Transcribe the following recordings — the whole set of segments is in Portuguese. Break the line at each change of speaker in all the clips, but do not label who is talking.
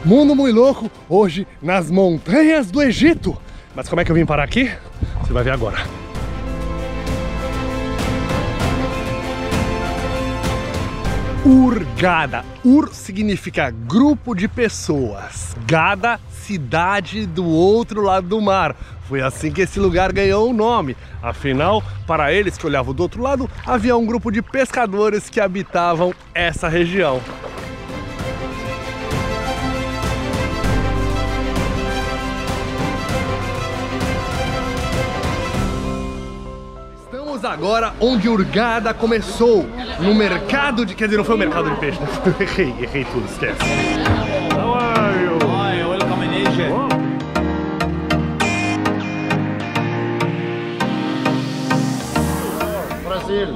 Mundo muito louco, hoje nas montanhas do Egito. Mas como é que eu vim parar aqui? Você vai ver agora. Hurghada. Ur significa grupo de pessoas. Ghada, cidade do outro lado do mar. Foi assim que esse lugar ganhou o nome. Afinal, para eles que olhavam do outro lado, havia um grupo de pescadores que habitavam essa região. Estamos agora onde Hurghada começou, no mercado de... Quer dizer, não foi o mercado de peixe, né? Errei tudo, esquece. How are you?
Hi, welcome in Asia.
Oh.
Brasil.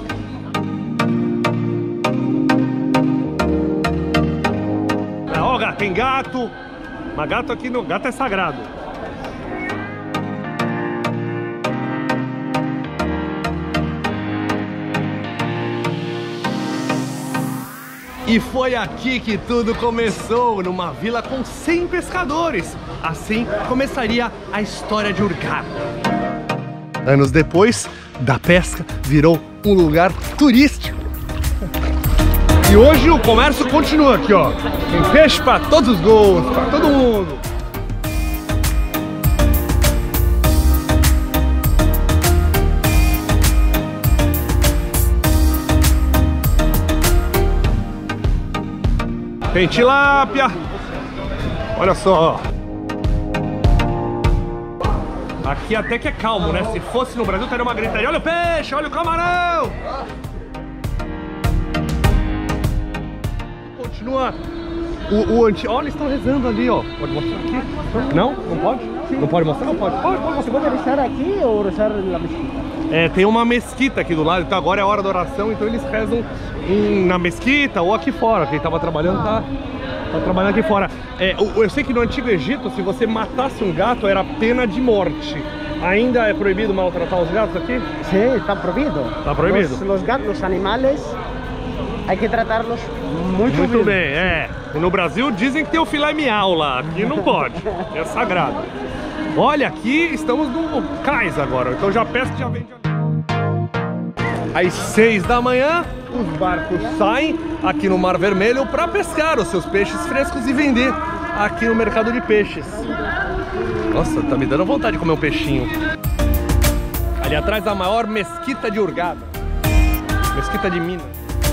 Ó, gato, tem gato. Mas gato aqui no... Gato é sagrado. E foi aqui que tudo começou, numa vila com 100 pescadores. Assim começaria a história de Hurghada. Anos depois, da pesca virou um lugar turístico. E hoje o comércio continua aqui, ó. Tem peixe para todos os gostos, para todo mundo. Tem tilápia. Olha só. Aqui até que é calmo, né? Se fosse no Brasil, teria uma gritaria. Olha o peixe, olha o camarão. Continua o antigo. Olha, eles estão rezando ali, ó. Pode mostrar aqui? Não? Não pode? Sim. Não pode mostrar? Não pode. Pode mostrar.
Você pode rezar aqui ou rezar na mesquita?
É, tem uma mesquita aqui do lado, então agora é a hora da oração, então eles rezam na mesquita ou aqui fora. Quem estava trabalhando tá trabalhando aqui fora. Eu sei que no Antigo Egito, se você matasse um gato, era pena de morte. Ainda é proibido maltratar os gatos aqui?
Sim, está proibido.
Está proibido?
Los gatos, los animales, hay que tratarlos
muito bem. E no Brasil dizem que tem o filé miau lá, aqui não pode, é sagrado. Olha, aqui estamos no cais agora, então já pesca já vende. Às 6 da manhã, os barcos saem aqui no Mar Vermelho para pescar os seus peixes frescos e vender aqui no mercado de peixes. Nossa, tá me dando vontade de comer um peixinho. Ali atrás a maior mesquita de Hurghada, mesquita de Minas.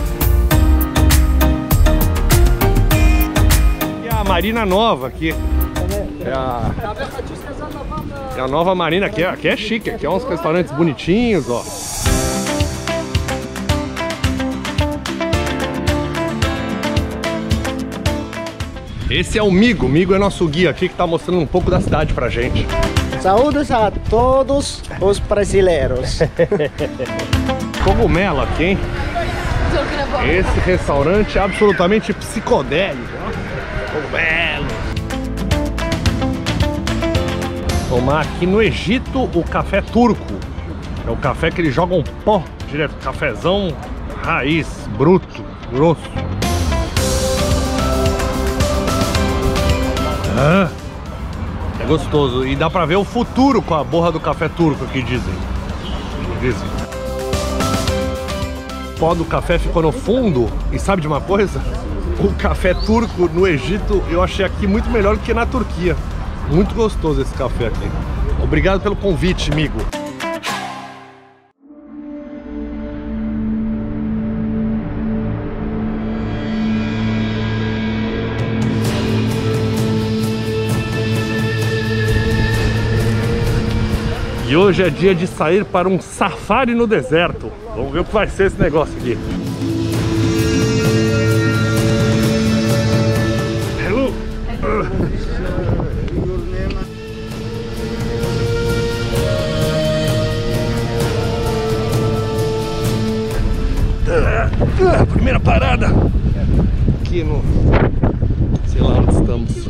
E a marina nova aqui. É a nova marina aqui é chique, aqui é uns restaurantes bonitinhos, ó. Esse é o Migo. Migo é nosso guia aqui que tá mostrando um pouco da cidade pra gente.
Saúdes a todos os brasileiros.
Cogumelo aqui, hein? Esse restaurante é absolutamente psicodélico, ó. Cogumelo. Tomar aqui no Egito o café turco. É o café que eles jogam pó direto. Cafezão raiz, bruto, grosso. É gostoso. E dá pra ver o futuro com a borra do café turco aqui, dizem. O pó do café ficou no fundo. E sabe de uma coisa? O café turco no Egito eu achei aqui muito melhor do que na Turquia. Muito gostoso esse café aqui. Obrigado pelo convite, amigo. E hoje é dia de sair para um safari no deserto. Vamos ver o que vai ser esse negócio aqui. Hello. Primeira parada aqui no... sei lá onde estamos.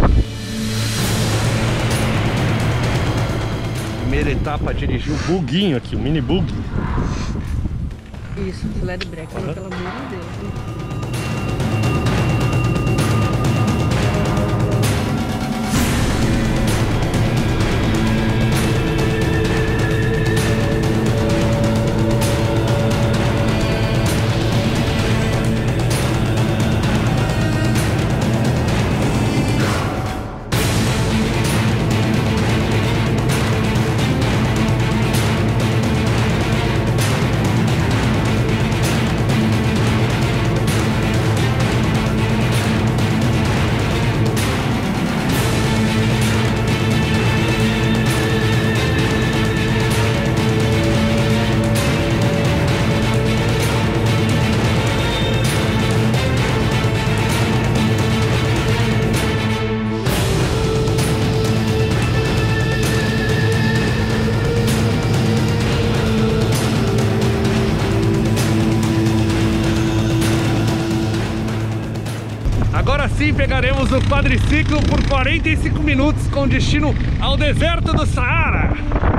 Primeira etapa, dirigir o buguinho aqui, o mini bug.
Isso, filé de breca, pelo amor de Deus.
Agora sim pegaremos o quadriciclo por 45 minutos com destino ao deserto do Saara.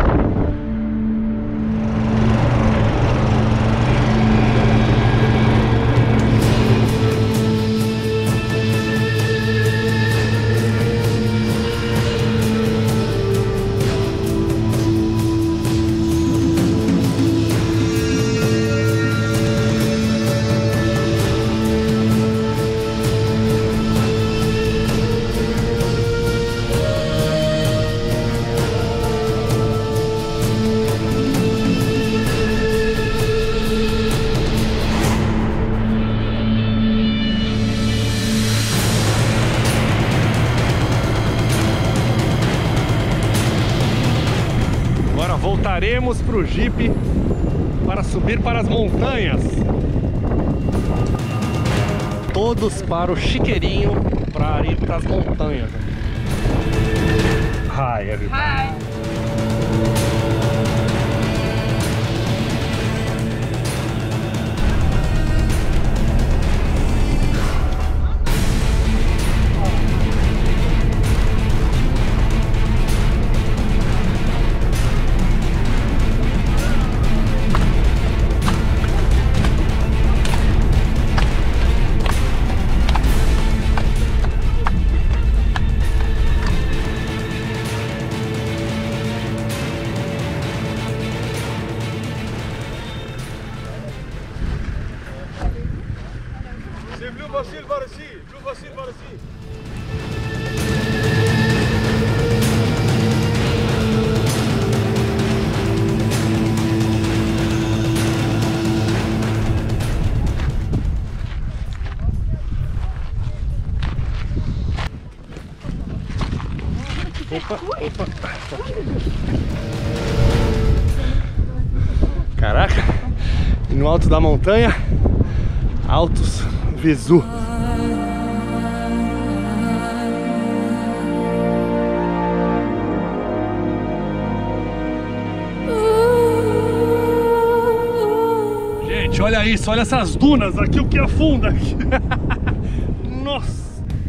Voltaremos para o Jeep para subir para as montanhas. Todos para o chiqueirinho para ir para as montanhas. Hi, everybody.
Hi.
Opa, opa. Caraca, e no alto da montanha, Altos Vesu. Gente, olha isso, olha essas dunas aqui, o que afunda aqui. Nossa.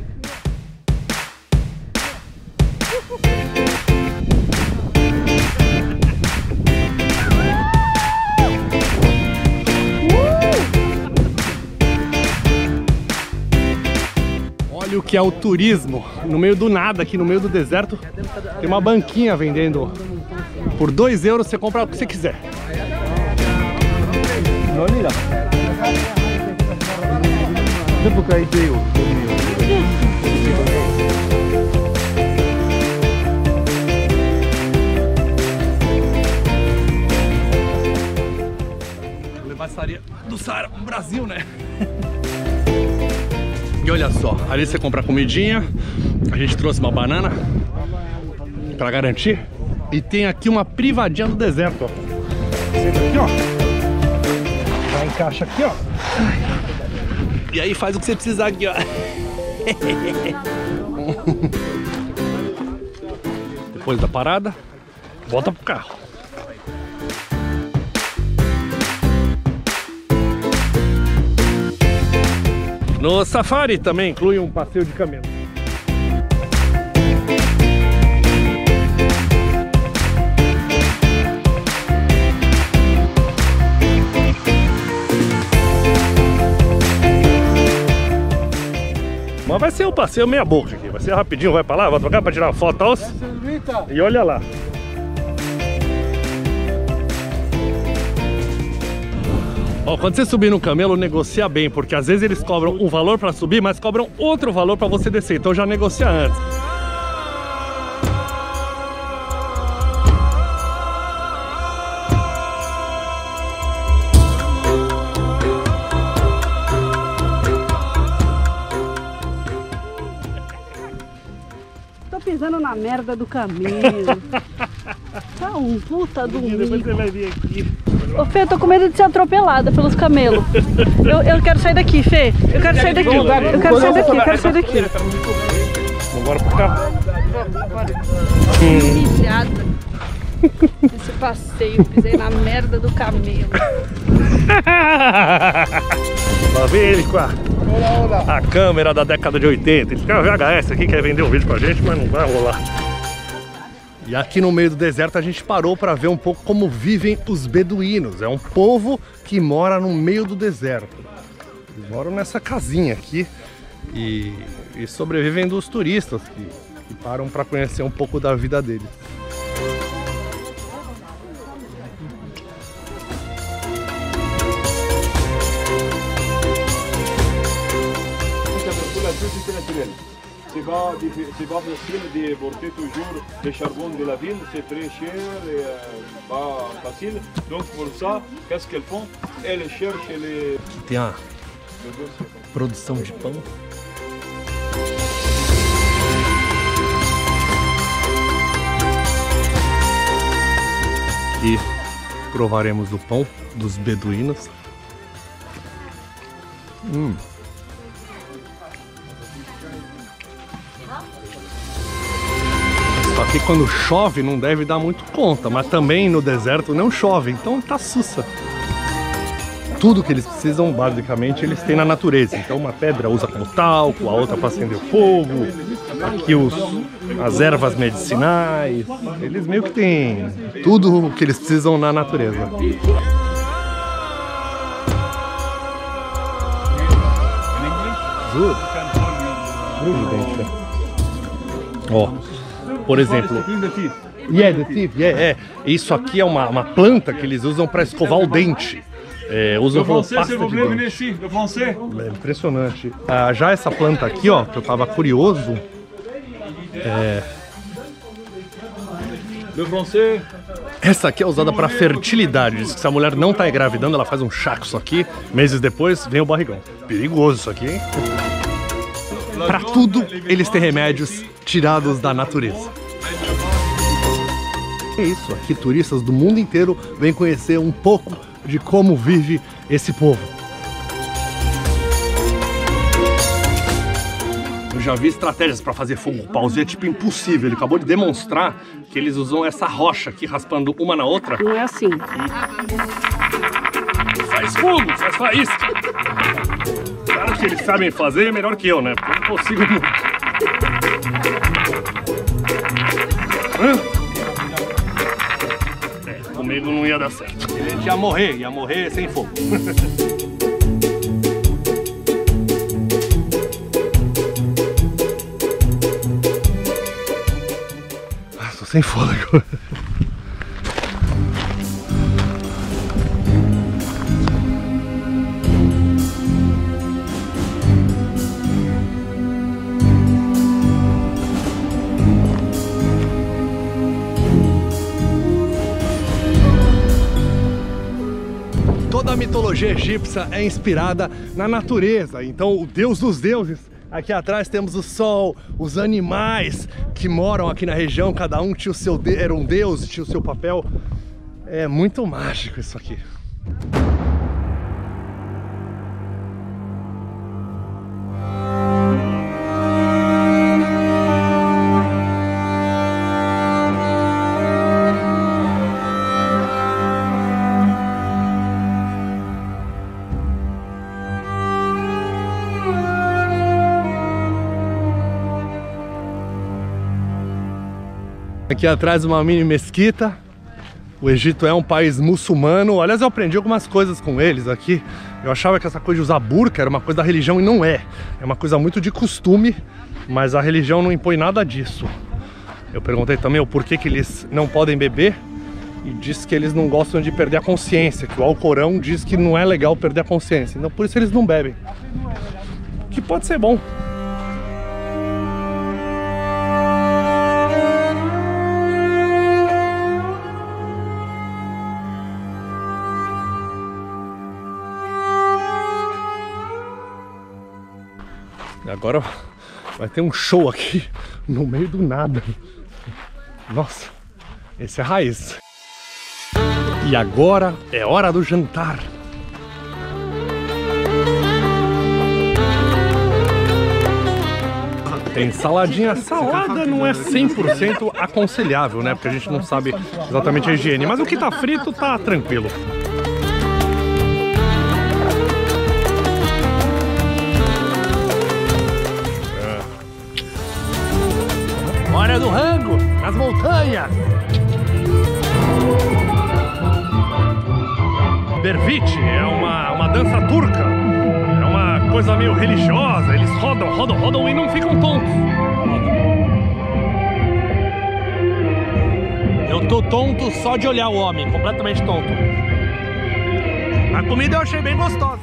Olha o que é o turismo, no meio do nada, aqui no meio do deserto, tem uma banquinha vendendo. Por 2 euros você compra o que você quiser. Levaçaria do Saara pro Brasil, né? E olha só, ali você compra comidinha. A gente trouxe uma banana pra garantir. E tem aqui uma privadinha do deserto, ó. Senta aqui, ó. Já encaixa aqui, ó. E aí faz o que você precisar aqui, ó. Depois da parada, volta pro carro. No safari também inclui um passeio de camelo. Mas vai ser um passeio meia boca aqui, vai ser rapidinho, vai pra lá, vai trocar pra tirar uma foto, ó. E olha lá. Ó, quando você subir no camelo, negocia bem, porque às vezes eles cobram um valor para subir, mas cobram outro valor para você descer, então já negocia antes.
Tô pisando na merda do camelo. Tá um puta do
Depois você vai vir aqui.
Ô Fê, eu tô com medo de ser atropelada pelos camelos. Eu quero sair daqui, Fê. Eu quero sair daqui. Eu quero sair daqui, eu quero sair daqui.
Vamos embora pro carro.
Pilhada. Esse passeio, pisei na merda do camelo.
Lá vem ele com a A câmera da década de 80. Esse cara VHS aqui quer vender um vídeo pra gente, mas não vai rolar. E aqui no meio do deserto a gente parou para ver um pouco como vivem os beduínos. É um povo que mora no meio do deserto. Eles moram nessa casinha aqui e sobrevivem dos turistas que param para conhecer um pouco da vida deles.
C'est pas facile de porter toujours le charbon de la ville, c'est très cher et pas facile. Donc pour ça, qu'est-ce qu'elles font? Elles cherchent les...
Tem a produção de pão. E provaremos o pão dos beduínos. Só que quando chove não deve dar muito conta, mas também no deserto não chove, então tá sussa. Tudo que eles precisam, basicamente, eles têm na natureza. Então uma pedra usa como talco, a outra para acender o fogo, aqui as ervas medicinais, eles meio que têm tudo o que eles precisam na natureza. Ó, por exemplo, the teeth, isso aqui é uma planta que eles usam para escovar o dente. Usam como pasta de dente. É impressionante. Já essa planta aqui, ó, que eu tava curioso, essa aqui é usada para fertilidade. Diz que se a mulher não tá engravidando, ela faz um chá com isso aqui. Meses depois, vem o barrigão. Perigoso isso aqui, hein? Para tudo, eles têm remédios tirados da natureza. É isso, aqui turistas do mundo inteiro vêm conhecer um pouco de como vive esse povo. Eu já vi estratégias para fazer fogo com paus e é tipo impossível. Ele acabou de demonstrar que eles usam essa rocha aqui raspando uma na outra.
Não é assim.
Faz fogo, faz faísca. Claro que eles sabem fazer é melhor que eu, né? Porque eu não consigo muito. Comigo não ia dar certo. Ele ia morrer sem fogo. Tô sem fôlego. Toda a mitologia egípcia é inspirada na natureza. Então o deus dos deuses, aqui atrás temos o sol, os animais que moram aqui na região, cada um tinha o seu era um deus, tinha o seu papel. É muito mágico isso aqui. Aqui atrás uma mini mesquita. O Egito é um país muçulmano. Aliás, eu aprendi algumas coisas com eles aqui. Eu achava que essa coisa de usar burca era uma coisa da religião e não é. É uma coisa muito de costume, mas a religião não impõe nada disso. Eu perguntei também o porquê que eles não podem beber e disse que eles não gostam de perder a consciência, que o Alcorão diz que não é legal perder a consciência. Então por isso eles não bebem. Que pode ser bom. Agora vai ter um show aqui no meio do nada. Nossa, esse é raiz. E agora é hora do jantar. Tem saladinha. Salada não é 100% aconselhável, né? Porque a gente não sabe exatamente a higiene. Mas o que tá frito tá tranquilo. Maré do Rango, nas montanhas. Bervite é uma dança turca. É uma coisa meio religiosa. Eles rodam e não ficam tontos. Eu tô tonto só de olhar o homem, completamente tonto. A comida eu achei bem gostosa.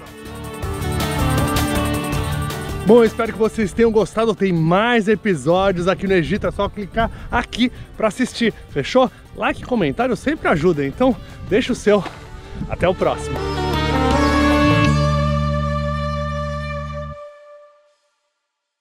Bom, espero que vocês tenham gostado. Tem mais episódios aqui no Egito. É só clicar aqui para assistir. Fechou? Like e comentário sempre ajuda. Então deixa o seu. Até o próximo.